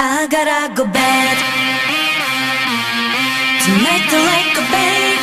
I gotta go bed tonight, to like a babe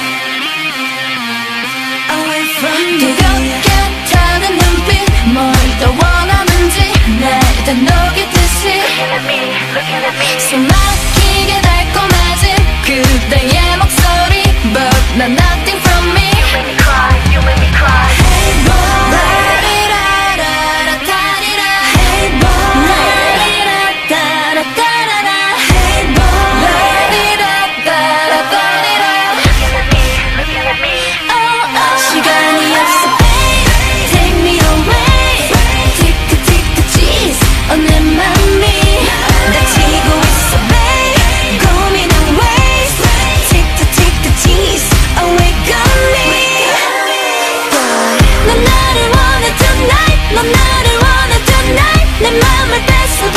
away from you. 그렇게 타는 눈빛 뭘 더 원하는지 날 다 녹이듯이 숨 막히게 달콤해진 그대의 목소리 But not nothing from me. You make me cry, you make me cry. Hey boy, 라리라라라 타리라. Hey boy, 라리라따라 따라라. Hey boy, 라리라따라 따리라. Looking at me, oh oh. 시간이 없어 babe, take me away. Tick tick cheese, 내 맘이 다치고 있어 babe. 고민은 waste. Tick cheese, awake on me. 넌 나를 원해 tonight, 넌 나를 원해 tonight. 내 맘을 뺏어봐.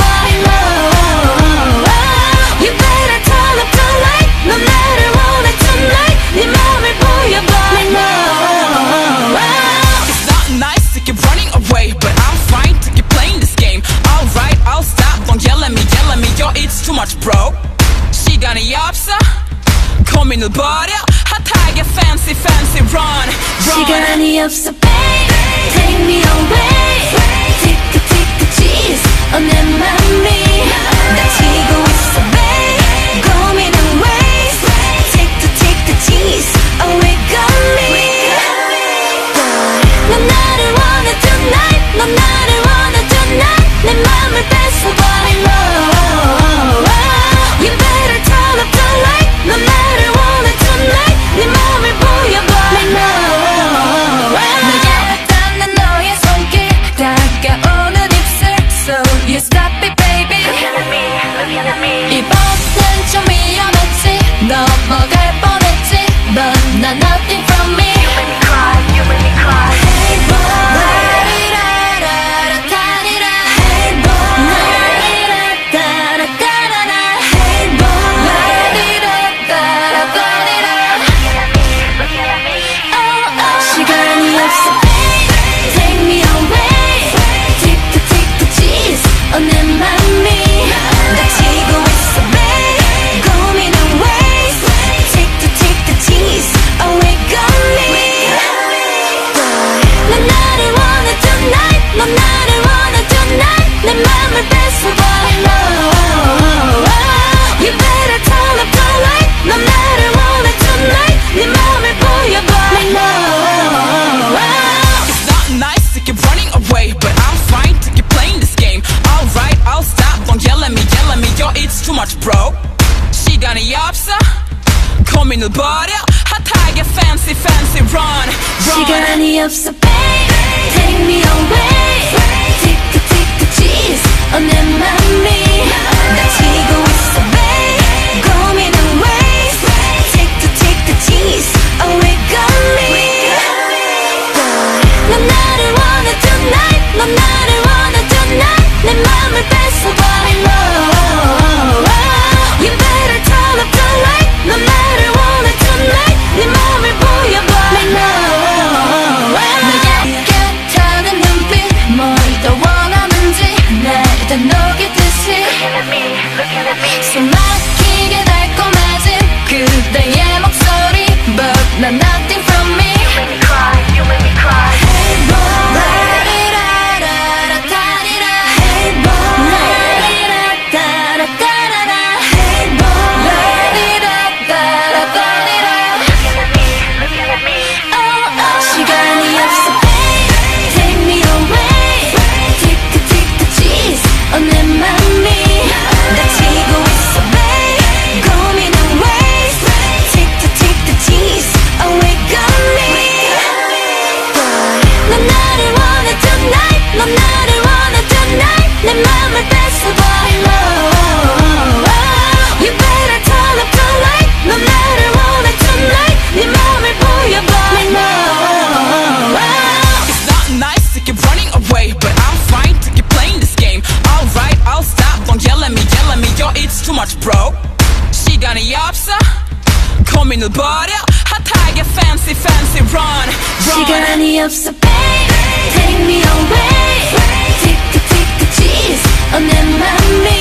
You better turn up the light. 넌 나를 원해 tonight. 네 맘을 보여봐. It's not nice to keep running away, but I'm fine to keep playing this game. Alright, I'll stop, don't yell at me, yo, it's too much bro. 시간이 없어, 고민을 버려. 핫하게 fancy run. 시간이 없어 babe, take me away. Tick cheese, 내 맘이 다치고 있어 babe. 고민은 waste. Tick cheese, awake on me. 넌 나를 원해 tonight, 넌 나를 원해 tonight. 내 맘을 뺏어봐. You better turn up the light. 넌 나를 원해 tonight. 네 맘을 보여봐. 내게 닿는 너의 손길, 다가오는 입술. So you stop it baby. Looking at me. 이번엔 좀 위험했지, 넘어갈 뻔했지. But not nothing from me. You make me cry, you make me cry. Hey boy, 라리라라라 타리라. Hey boy, 라리라따라 따라라. Hey boy, 라리라따라 따리라. Looking at me. Oh oh. 시간이 없어 babe, take me away. Tick cheese, 내 맘이 다치고 있어 babe. 고민은 waste. Tick cheese, awake on me. 넌 나를 원해 tonight, 넌 나를 원해 tonight. 내 맘을 뺏어봐. You better turn up the light. 넌 나를 원해 tonight. 네 맘을 보여봐. It's not nice to keep running away, but I'm fine to keep playing this game. Alright, I'll stop, don't yell at me, yo, it's too much bro. 시간이 없어, 고민을 버려. 핫하게 fancy run. 시간이 없어 babe, take me away. Tick cheese, 내 맘이 다치고 있어 babe. 고민은 waste. Tick cheese, awake on me. 넌 나를 원해 tonight, 넌 나를 원해 tonight. 내 맘을 뺏어봐. You better turn up the light. 넌 나를 원해 tonight. 네 맘을 보여봐. 내게 타는 눈빛 뭘 더 원하는지 날 다 녹이듯이 숨 막히게 달콤해진 그대의 목소리 But not nothing from me. You make me cry, you make me cry. Hey boy, 라리라라라 타리라. Hey boy, 라리라따라 따라라. Hey boy, 라리라따라 따리라. Looking at me. Oh oh. 시간이 없어 babe, take me away. Tick cheese, 내 맘이 다치고 있어 babe. 고민은 waste. Tick cheese, awake on me. 넌 나를 원해 tonight, 넌 나를 원해 tonight. 내 맘을 뺏어봐. You better turn up the light. 넌 나를 원해 tonight. 네 맘을 보여봐. It's not nice to keep running away, but I'm fine to keep playing this game. Alright, I'll stop, don't yell at me, yo, it's too much bro. 시간이 없어, 고민을 버려. 핫하게 fancy run. 시간이 없어 babe, take me away. Tick cheese, 내 맘이